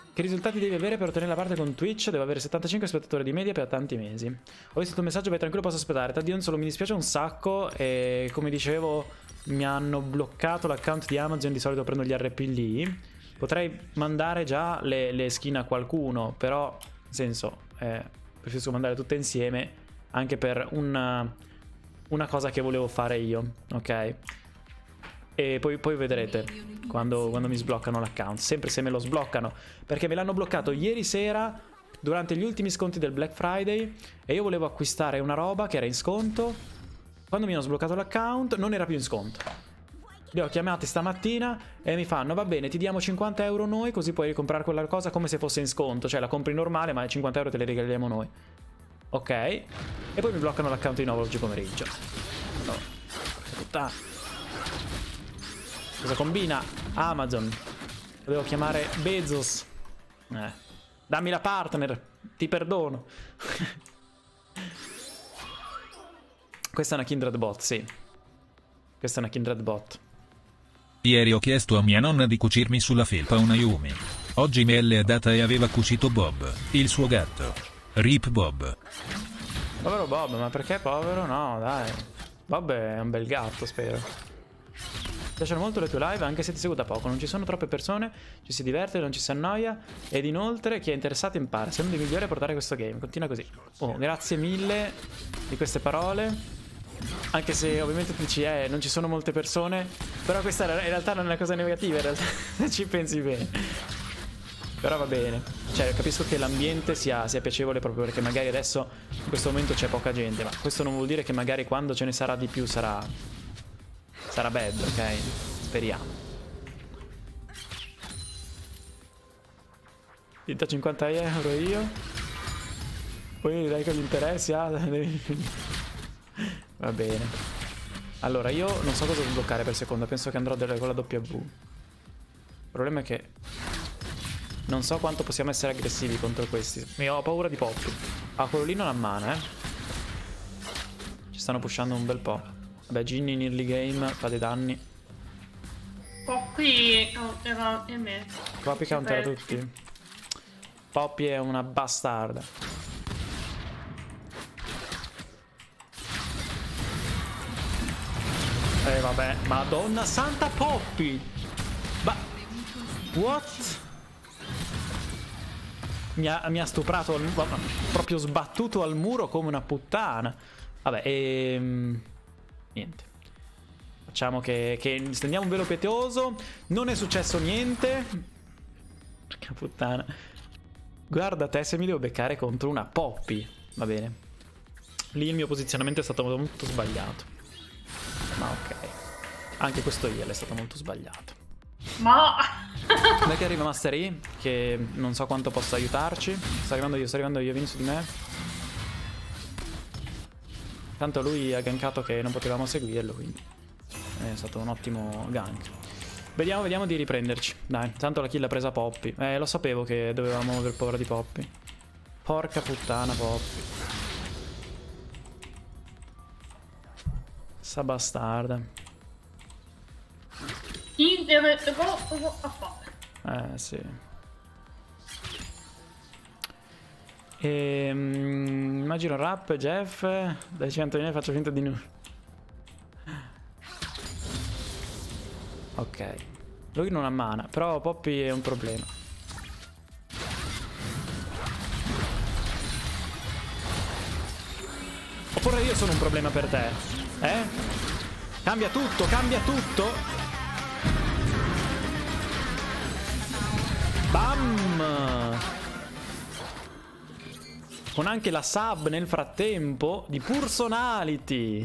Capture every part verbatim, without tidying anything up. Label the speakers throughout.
Speaker 1: Che risultati devi avere per ottenere la parte con Twitch? Devo avere settantacinque spettatori di media per tanti mesi. Ho visto il tuo messaggio, vai tranquillo, posso aspettare. Taddio, solo mi dispiace un sacco e come dicevo mi hanno bloccato l'account di Amazon, di solito prendo gli R P lì. Potrei mandare già le, le skin a qualcuno, però nel senso eh, preferisco mandare tutte insieme anche per una, una cosa che volevo fare io, ok? E poi, poi vedrete quando, quando mi sbloccano l'account, sempre se me lo sbloccano, perché me l'hanno bloccato ieri sera durante gli ultimi sconti del Black Friday e io volevo acquistare una roba che era in sconto. Quando mi hanno sbloccato l'account non era più in sconto. Li ho chiamati stamattina e mi fanno: va bene, ti diamo cinquanta euro noi, così puoi comprare quella cosa come se fosse in sconto, cioè la compri normale ma cinquanta euro te le regaliamo noi. Ok. E poi mi bloccano l'account di nuovo oggi pomeriggio. No. Puttana. Cosa combina Amazon? Devo chiamare Bezos. Eh. Dammi la partner, ti perdono. Questa è una Kindred bot, sì. Questa è una Kindred bot.
Speaker 2: Ieri ho chiesto a mia nonna di cucirmi sulla felpa una Yumi. Oggi me l'ha data e aveva cucito Bob, il suo gatto. Rip Bob.
Speaker 1: Povero Bob, ma perché povero? No, dai. Bob è un bel gatto, spero. Mi piacciono molto le tue live, anche se ti seguo da poco. Non ci sono troppe persone, ci si diverte, non ci si annoia. Ed inoltre chi è interessato impara. Sei uno dei migliori a portare questo game. Continua così. Oh, grazie mille di queste parole. Anche se ovviamente tu dici, eh, non ci sono molte persone. Però questa in realtà non è una cosa negativa, in realtà, se ci pensi bene. Però va bene. Cioè, capisco che l'ambiente sia, sia piacevole proprio perché magari adesso in questo momento c'è poca gente. Ma questo non vuol dire che magari quando ce ne sarà di più sarà... Sarà bad, ok? Speriamo. Ti do cinquanta euro io. Poi dai con gli interessi. Ah, va bene. Allora, io non so cosa sbloccare per seconda. Penso che andrò con la W. Il problema è che non so quanto possiamo essere aggressivi contro questi. Mi ho paura di Poppy. Ah, quello lì non ha mana, eh. Ci stanno pushando un bel po'. Vabbè, Ginny in early game fa dei danni.
Speaker 3: Poppy era e me.
Speaker 1: Poppy countera tutti. Poppy è una bastarda. Eh vabbè, madonna santa Poppy. Ma what? Mi ha, mi ha stuprato al muro, proprio sbattuto al muro come una puttana. Vabbè, ehm... niente. Facciamo che, che stendiamo un velo pietoso. Non è successo niente. Porca puttana. Guarda te se mi devo beccare contro una Poppy. Va bene. Lì il mio posizionamento è stato molto sbagliato. Ma ok. Anche questo heal è stato molto sbagliato.
Speaker 3: Ma...
Speaker 1: Dai che arriva Master E, che non so quanto possa aiutarci. Sto arrivando io, sto arrivando io, vieni su di me. Tanto lui ha gankato che non potevamo seguirlo, quindi è stato un ottimo gank. Vediamo, vediamo di riprenderci. Dai, tanto la kill ha presa Poppy. Eh, lo sapevo che dovevamo aver paura di Poppy. Porca puttana Poppy. Sa bastarda.
Speaker 3: Chi deve...
Speaker 1: Eh, sì. Ehm, immagino rap, Jeff. Dai centomila faccio finta di nulla. Ok. Lui non ha mana, però Poppy è un problema. Oppure io sono un problema per te? Eh? Cambia tutto, cambia tutto. Bam! Con anche la sub nel frattempo di Personality.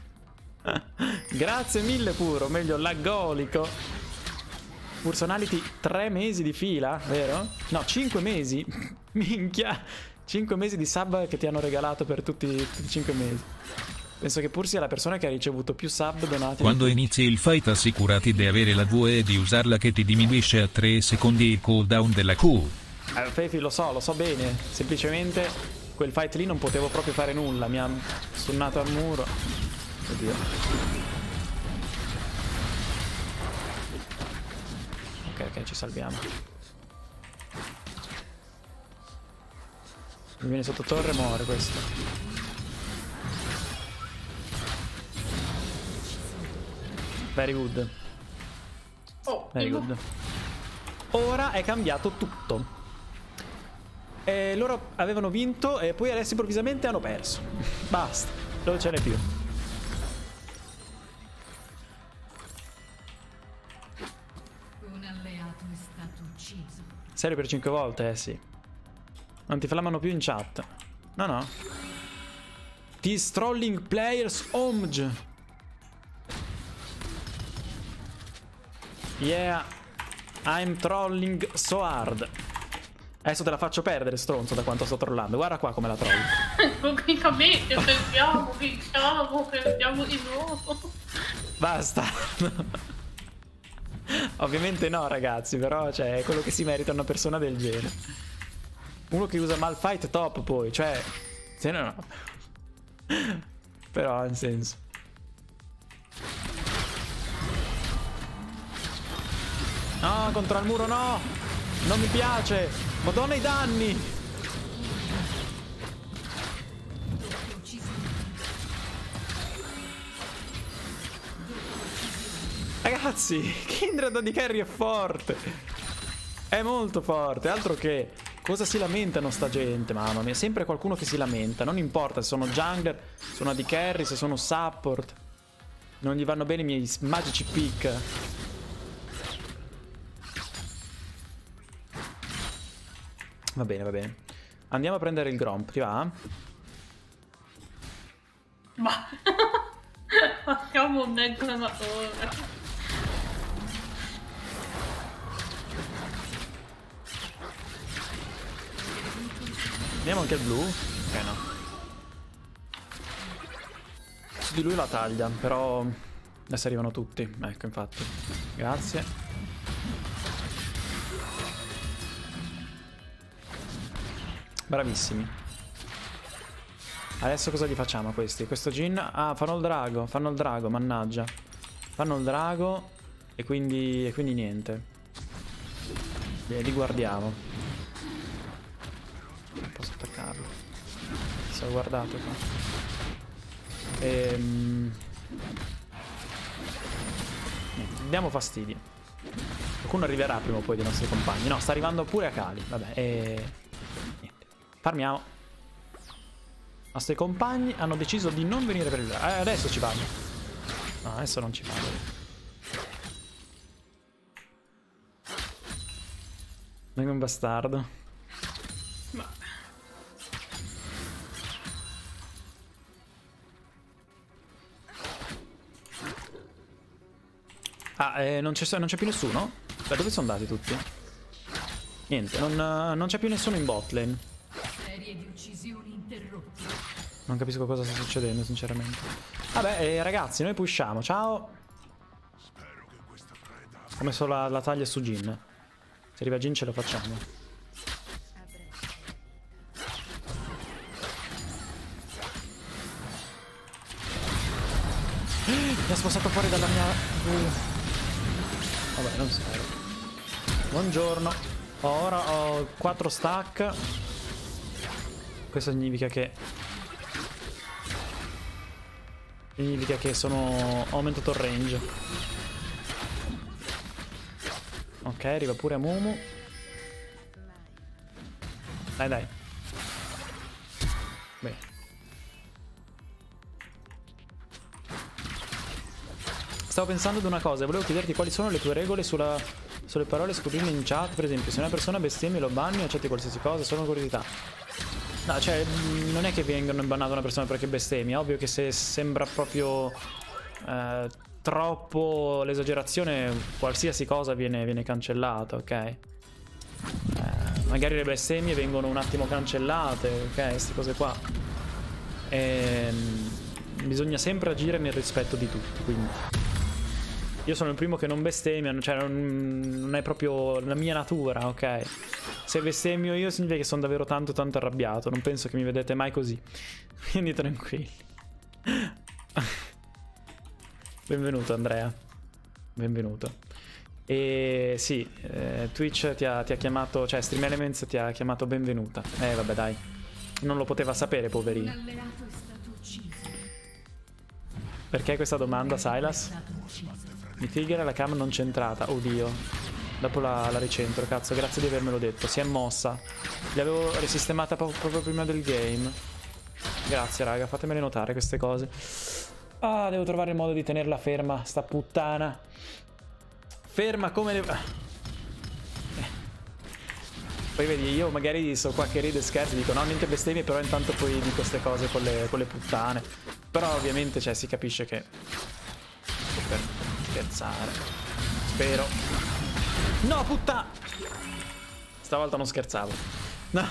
Speaker 1: Grazie mille Puro, meglio laggolico. Personality tre mesi di fila, vero? No, cinque mesi. Minchia. cinque mesi di sub che ti hanno regalato per tutti i cinque mesi. Penso che Pur sia la persona che ha ricevuto più sub donati.
Speaker 2: Quando inizi il fight assicurati di avere la V e di usarla che ti diminuisce a tre secondi il cooldown della Q.
Speaker 1: Eh, Fefi, lo so, lo so bene. Semplicemente quel fight lì non potevo proprio fare nulla. Mi ha sunnato al muro. Oddio. Ok, ok, ci salviamo. Mi viene sotto torre e muore questo. Very good.
Speaker 3: Oh,
Speaker 1: Very good. Ora è cambiato tutto. E loro avevano vinto e poi adesso improvvisamente hanno perso. Basta, non ce n'è più.
Speaker 4: Un alleato è stato ucciso.
Speaker 1: Serio per cinque volte, eh sì. Non ti flammano più in chat. No, no. These trolling players omg. Yeah. I'm trolling so hard. Adesso te la faccio perdere, stronzo, da quanto sto trollando. Guarda qua come la trollo.
Speaker 3: Tecnicamente perdiamo, vinciamo, perdiamo di nuovo.
Speaker 1: Basta. Ovviamente no, ragazzi, però cioè, è quello che si merita una persona del genere. Uno che usa Malphite top poi, cioè... Se no, no. Però ha un senso. No, contro il muro no! Non mi piace! Madonna i danni! Ragazzi, Kindred di carry è forte! È molto forte, altro che... Cosa si lamentano sta gente? Mamma mia, sempre qualcuno che si lamenta. Non importa se sono jungler, sono A D carry, se sono support. Non gli vanno bene i miei magici pick. Va bene, va bene. Andiamo a prendere il Gromp, ti va?
Speaker 3: Ma... Facciamo un declamatore.
Speaker 1: Andiamo anche il blu? Ok, no. Su di lui la taglia, però... Adesso arrivano tutti. Ecco, infatti. Grazie. Bravissimi. Adesso cosa gli facciamo a questi? Questo Jin... Ah, fanno il drago. Fanno il drago, mannaggia. Fanno il drago. E quindi... E quindi niente. Bene, li guardiamo. Non posso attaccarlo. Si è guardato qua. Ehm... Niente, diamo fastidio. Qualcuno arriverà prima o poi dei nostri compagni. No, sta arrivando pure a Kali. Vabbè, e... Niente. Farmiamo. I nostri compagni hanno deciso di non venire per il... Eh, adesso ci vanno. No, adesso non ci vanno. Vengo un bastardo.
Speaker 3: Ma...
Speaker 1: Ah, eh, non c'è non c'è più nessuno? Beh, dove sono andati tutti? Niente, non, non c'è più nessuno in bot lane.
Speaker 4: Serie di uccisioni interrotte.
Speaker 1: Non capisco cosa sta succedendo, sinceramente. Vabbè, eh, ragazzi, noi pushiamo. Ciao. Ho messo la, la taglia su Jin. Se arriva Jin ce lo facciamo. Mi ha spostato fuori dalla mia... Vabbè, non serve. Buongiorno. Ora ho quattro stack. Questo significa che... Significa che sono... Ho aumentato il range. Ok, arriva pure a Mumu. Dai, dai. Bene. Stavo pensando ad una cosa, volevo chiederti quali sono le tue regole sulla, sulle parole scoprirle in chat. Per esempio, se una persona bestemmia lo banni o accetti qualsiasi cosa, solo curiosità. No, cioè, non è che vengono bannata una persona perché bestemmia. Ovvio che se sembra proprio eh, troppo l'esagerazione, qualsiasi cosa viene, viene cancellata, ok? Eh, magari le bestemmie vengono un attimo cancellate, ok? Queste cose qua. E, bisogna sempre agire nel rispetto di tutti, quindi... Io sono il primo che non bestemmia, cioè non, non è proprio la mia natura, ok? Se bestemmio io significa che sono davvero tanto tanto arrabbiato. Non penso che mi vedete mai così. Quindi tranquilli. Benvenuto Andrea. Benvenuto. E sì, eh, Twitch ti ha, ti ha chiamato, cioè Stream Elements ti ha chiamato benvenuta. Eh vabbè dai. non lo poteva sapere,
Speaker 4: Un
Speaker 1: poverino.
Speaker 4: alleato è stato ucciso.
Speaker 1: Perché questa domanda, Silas?
Speaker 4: È stato ucciso.
Speaker 1: Mi trigger la cam non centrata. Oddio. Dopo la, la ricentro, cazzo, grazie di avermelo detto. Si è mossa. Gli avevo risistemata po- proprio prima del game. Grazie, raga, fatemele notare queste cose. Ah, devo trovare il modo di tenerla ferma, sta puttana. Ferma come le... Eh. Poi vedi, io magari so qua che ride e scherzi, dico no, niente bestemmie, però intanto poi dico queste cose con le, con le puttane. Però ovviamente, cioè, si capisce che... per scherzare. Spero. No, puttana! Stavolta non scherzavo. No.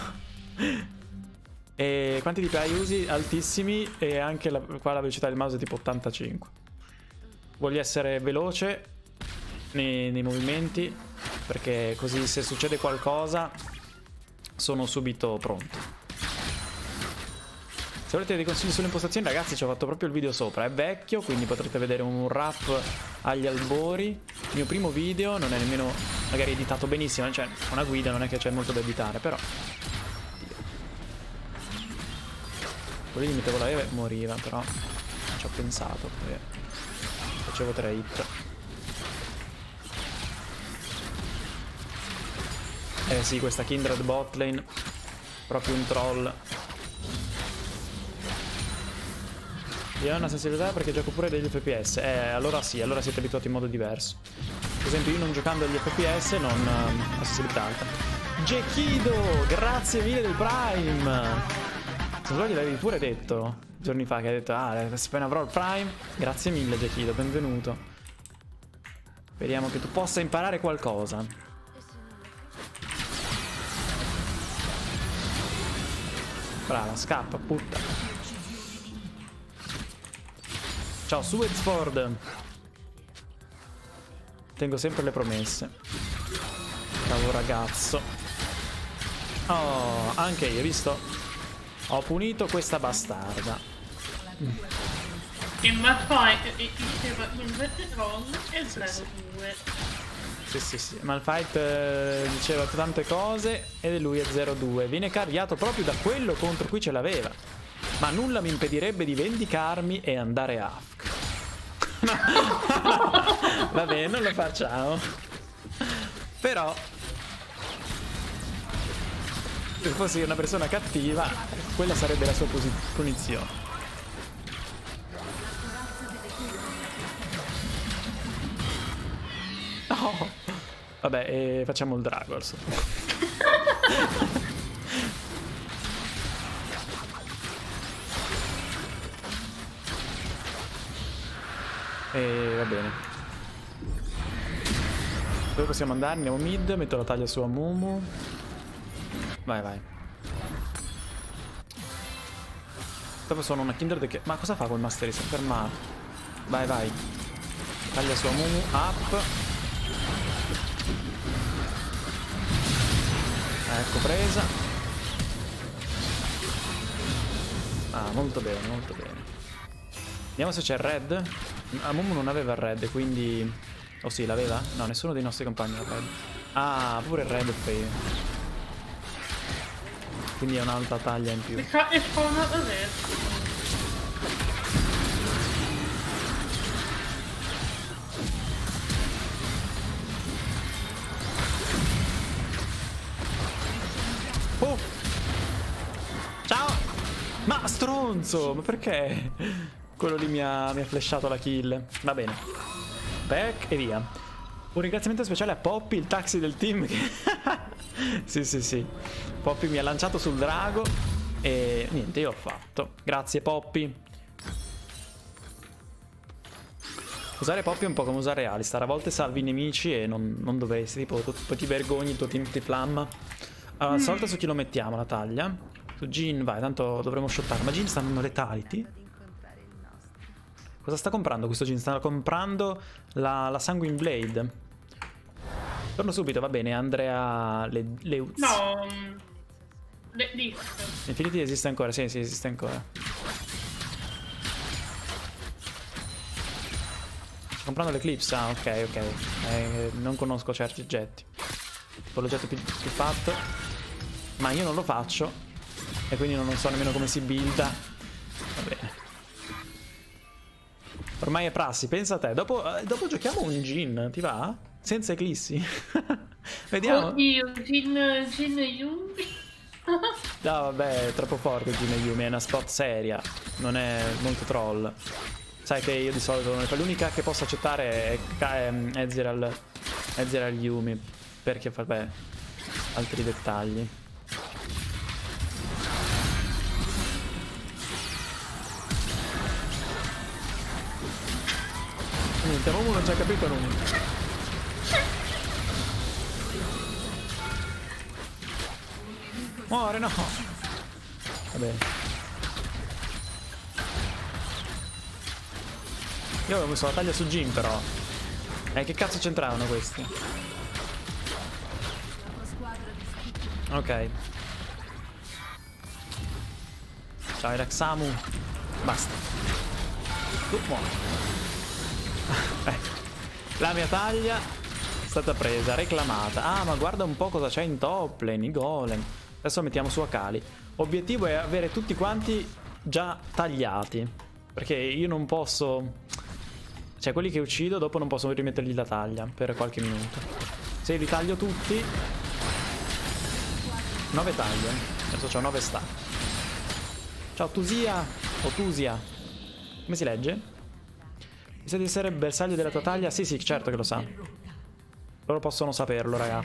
Speaker 1: E quanti D P I usi? Altissimi. E anche la, qua la velocità del mouse è tipo ottantacinque. Voglio essere veloce nei, nei movimenti, perché così se succede qualcosa sono subito pronto. Se volete dei consigli sulle impostazioni, ragazzi, ci ho fatto proprio il video sopra. È vecchio, quindi potrete vedere un wrap agli albori. Il mio primo video non è nemmeno magari editato benissimo, cioè una guida, non è che c'è molto da editare, però quelli gli mettevo la E e moriva, però ci ho pensato, perché facevo tre hit. Eh sì, questa Kindred botlane, proprio un troll. Io ho una sensibilità perché gioco pure degli F P S. Eh, allora sì, allora siete abituati in modo diverso. Per esempio io non giocando agli F P S non um, ho sensibilità alta. Gekido, grazie mille del Prime. Se non l'avevi pure detto giorni fa, che hai detto ah, appena avrò il Prime. Grazie mille Gekido, benvenuto. Speriamo che tu possa imparare qualcosa. Brava, scappa, puttana. Ciao Suezford. Tengo sempre le promesse. Bravo ragazzo. Oh, anche io, visto? Ho punito questa bastarda.
Speaker 3: In Malfight diceva invece wrong e zero due.
Speaker 1: Sì, sì, sì. Malfight eh, diceva tante cose e lui è zero due. Viene carriato proprio da quello contro cui ce l'aveva. Ma nulla mi impedirebbe di vendicarmi e andare a Afk. Va bene, non lo facciamo. Però se fossi una persona cattiva, quella sarebbe la sua punizione. Oh. Vabbè, e facciamo il drago al suo. E va bene. Dove possiamo andare? Andiamo mid, metto la taglia su a Mumu. Vai, vai. Dopo sono una Kindred che... Ma cosa fa quel Master? Si è fermato. Vai, vai. Taglia su a Mumu, up. Ecco, presa. Ah, molto bene, molto bene. Vediamo se c'è il red. Ah, Mumu non aveva il red, quindi... Oh sì, l'aveva? No, nessuno dei nostri compagni ha il red. Ah, pure il red è fail. Quindi è un'altra taglia in più.
Speaker 3: Mi fa è spawnato adesso.
Speaker 1: Oh! Ciao! Ma stronzo! Ma perché? Quello lì mi ha, mi ha flashato la kill. Va bene. Back e via. Un ringraziamento speciale a Poppy, il taxi del team. Sì, sì, sì. Poppy mi ha lanciato sul drago e niente, io ho fatto. Grazie Poppy. Usare Poppy è un po' come usare Alistar. A volte salvi i nemici e non, non dovresti. Tipo, tu, poi ti vergogni, il tuo team ti flamma. Allora, al solito su chi lo mettiamo la taglia? Su Jhin, vai, tanto dovremo shottare. Ma Jhin sta dando letality? Cosa sta comprando questo Jhin? Sta comprando la, la Sanguine Blade. Torno subito, va bene, Andrea Le, Leuz.
Speaker 3: No, le, lì.
Speaker 1: Infinity esiste ancora, sì, sì, esiste ancora. Sto comprando l'Eclipse, ah, ok, ok. Eh, non conosco certi oggetti. Tipo l'oggetto più, più fatto. Ma io non lo faccio E quindi non so nemmeno come si builda. Va bene. Ormai è prassi, pensa a te. Dopo, eh, dopo giochiamo un Jhin, ti va? Senza eclissi. Vediamo.
Speaker 3: Oddio, Jhin, Jhin Yumi.
Speaker 1: No, vabbè, è troppo forte Jhin Yumi, è una spot seria. Non è molto troll. Sai che io di solito non è l'unica che posso accettare è, è Ezreal, Ezreal Yumi. Perché, vabbè, altri dettagli. Niente, Momo non ci ha capito nulla. Muore, no! Vabbè. Io avevo messo la taglia su Jhin, però. Eh, che cazzo c'entravano questi? Ok. Ciao, Iraxamu. Basta. Tu muori. La mia taglia è stata presa, reclamata. Ah, ma guarda un po' cosa c'è in top lane, i golem. Adesso mettiamo su Akali. Obiettivo è avere tutti quanti già tagliati. Perché io non posso... Cioè, quelli che uccido dopo non posso rimettergli la taglia per qualche minuto. Se li taglio tutti... nove taglie. Adesso ho nove stack. Ciao Tusia. O Tusia. Come si legge? Mi sa di essere bersaglio della tua taglia? Sì, sì, certo che lo sa. Loro possono saperlo, raga.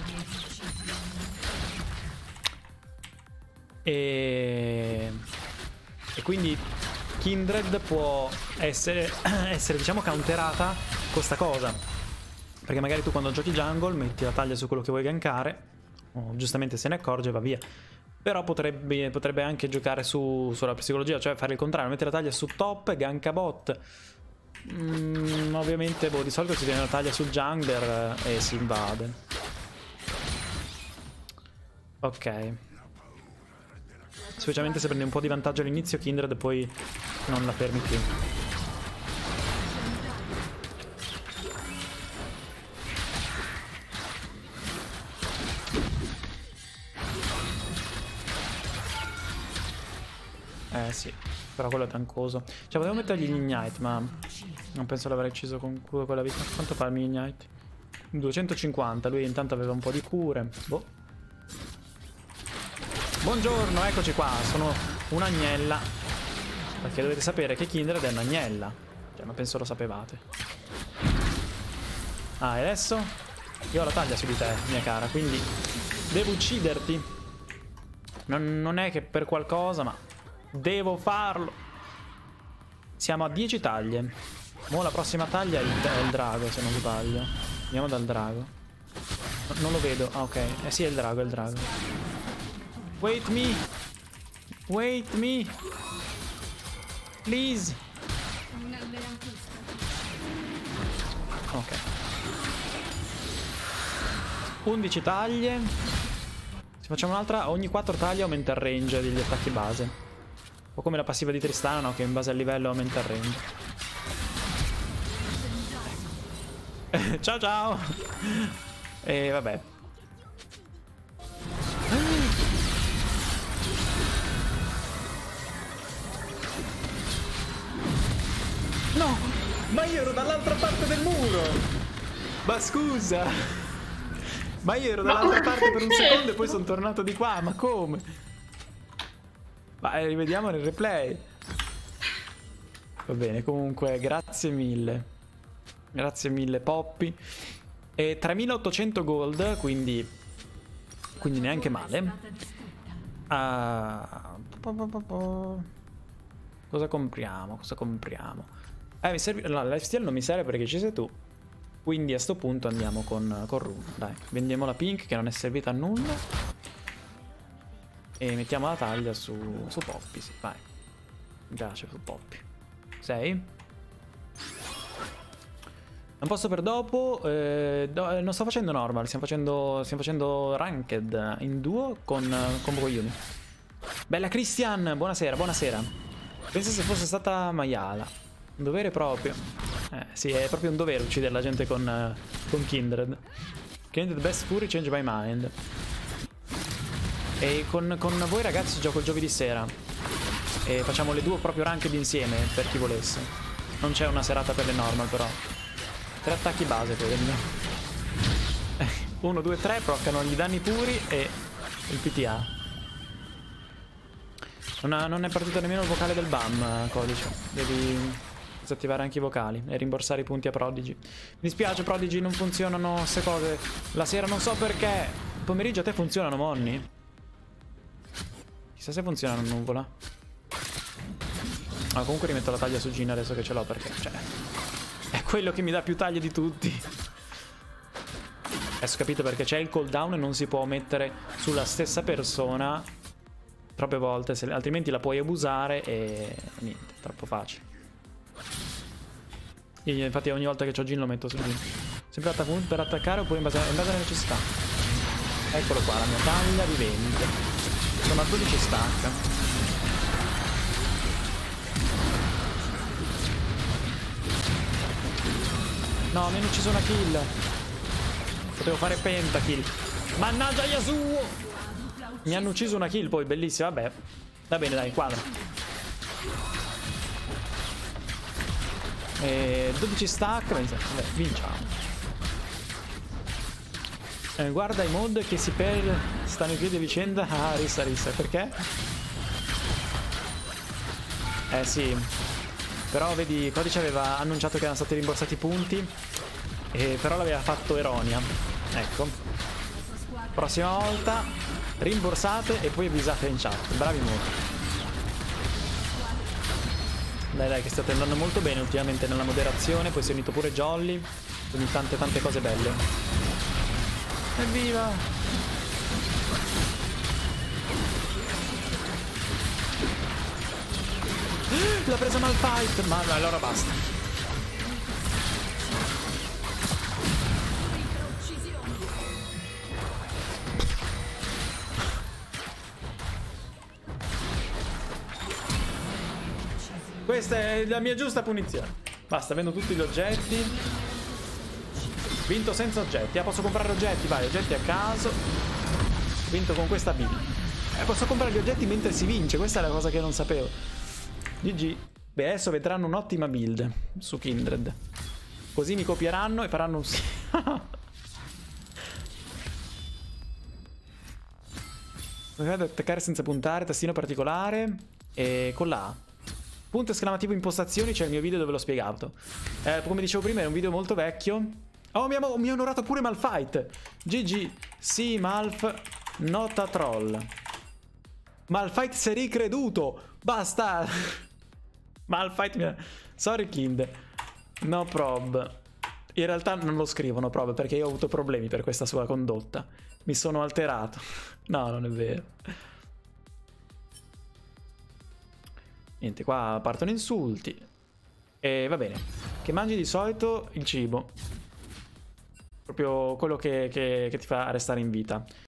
Speaker 1: E... E quindi Kindred può essere, essere, diciamo, counterata questa cosa. Perché magari tu quando giochi jungle metti la taglia su quello che vuoi gankare. Oh, giustamente se ne accorge e va via. Però potrebbe, potrebbe anche giocare su, sulla psicologia, cioè fare il contrario, mettere la taglia su top, ganka bot. Mm, ovviamente boh, di solito si tiene la taglia sul jungler e si invade. Ok. Specialmente se prendi un po' di vantaggio all'inizio Kindred e poi non la fermi più. Eh sì, però quello è tancoso. Cioè potevo mettergli l'ignite, ma non penso l'avrei ucciso con quella vita. Quanto fa il mio ignite? duecentocinquanta, lui intanto aveva un po' di cure. Boh. Buongiorno, eccoci qua, sono un'agnella. Perché dovete sapere che Kindred è un'agnella. Cioè, ma penso lo sapevate. Ah, e adesso? Io ho la taglia su di te, mia cara, quindi devo ucciderti. Non, non è che per qualcosa, ma devo farlo. Siamo a dieci taglie. Mo' la prossima taglia è il, è il drago, se non sbaglio. Andiamo dal drago. No, non lo vedo. Ah, ok. Eh sì, è il drago, è il drago. Wait me. Wait me. Please. Ok. undici taglie. Se facciamo un'altra, ogni quattro taglie aumenta il range degli attacchi base. O come la passiva di Tristana, no? Che in base al livello aumenta il range. Ciao ciao. E vabbè. No, ma io ero dall'altra parte del muro. Ma scusa. Ma io ero dall'altra parte per un secondo e poi sono tornato di qua. Ma come? Ma eh, rivediamo nel replay. Va bene, comunque grazie mille. Grazie mille Poppy. E tremilaottocento gold, quindi quindi neanche male. uh, Cosa compriamo? Cosa compriamo? Eh, mi serve... No, lifesteal non mi serve perché ci sei tu. Quindi a sto punto andiamo con, con Rune. Dai, vendiamo la pink che non è servita a nulla. E mettiamo la taglia su, su Poppy, sì, vai. Mi piace su Poppy. sei. Non posso per dopo. Eh, do, non sto facendo normal, stiamo facendo, stiamo facendo ranked in duo con, con Boyumi. Bella Christian, buonasera, buonasera. Pensa se fosse stata Mayala. Un dovere proprio. Eh, sì, è proprio un dovere uccidere la gente con, uh, con Kindred. Kindred best fury change my mind. E con, con voi ragazzi gioco il giovedì sera. E facciamo le due proprio ranked insieme, per chi volesse. Non c'è una serata per le normal però. Tre attacchi base quelli. uno, due, tre proccano gli danni puri e il P T A. Non, ha, non è partito nemmeno il vocale del B A M, Codice. Devi disattivare anche i vocali e rimborsare i punti a Prodigy. Mi dispiace Prodigy, non funzionano queste cose. La sera non so perché. Il pomeriggio a te funzionano, Monni? Chissà se funzionano a nuvola. Ma ah, comunque rimetto la taglia su Gin adesso che ce l'ho perché, cioè, è quello che mi dà più taglie di tutti. Adesso ho capito perché c'è il cooldown e non si può mettere sulla stessa persona troppe volte, se, altrimenti la puoi abusare e niente, troppo facile. Io infatti ogni volta che ho Gin lo metto su Gin. Sempre attac per attaccare oppure in base, in base alle necessità. Eccolo qua, la mia taglia di venti. Sono a dodici stack. No, mi hanno ucciso una kill. Potevo fare pentakill. Mannaggia Yasuo! Mi hanno ucciso una kill poi, bellissima, vabbè. Va bene, dai, quadra. E dodici stack, vabbè, vinciamo. Eh, guarda i mod che si per stanno in piedi a vicenda. Ah, rissa, rissa, perché? Eh sì. Però vedi, Codice aveva annunciato che erano stati rimborsati i punti, e però l'aveva fatto Eronia. Ecco. Prossima volta rimborsate e poi avvisate in chat. Bravi molto. Dai dai che state andando molto bene ultimamente nella moderazione. Poi si è unito pure Jolly. Quindi tante tante cose belle. Evviva! L'ha presa Malphite, ma allora basta. Questa è la mia giusta punizione. Basta, vendo tutti gli oggetti. Vinto senza oggetti. Ah, posso comprare oggetti, vai, oggetti a caso. Vinto con questa build. Eh, posso comprare gli oggetti mentre si vince, questa è la cosa che non sapevo. G G. Beh, adesso vedranno un'ottima build su Kindred. Così mi copieranno e faranno un... Dovete attaccare senza puntare, tastino particolare. E con la A. Punto esclamativo impostazioni, c'è il mio video dove l'ho spiegato. Eh, come dicevo prima, è un video molto vecchio. Oh, mi ha, mi ha onorato pure Malphite. G G. Sì, Malf. Nota troll. Malphite si è ricreduto. Basta. Malphite mi ha... Sorry Kind. No prob. In realtà non lo scrivo no prob perché io ho avuto problemi per questa sua condotta. Mi sono alterato. No, non è vero. Niente, qua partono insulti. E va bene. Che mangi di solito il cibo. Proprio quello che, che, che ti fa restare in vita.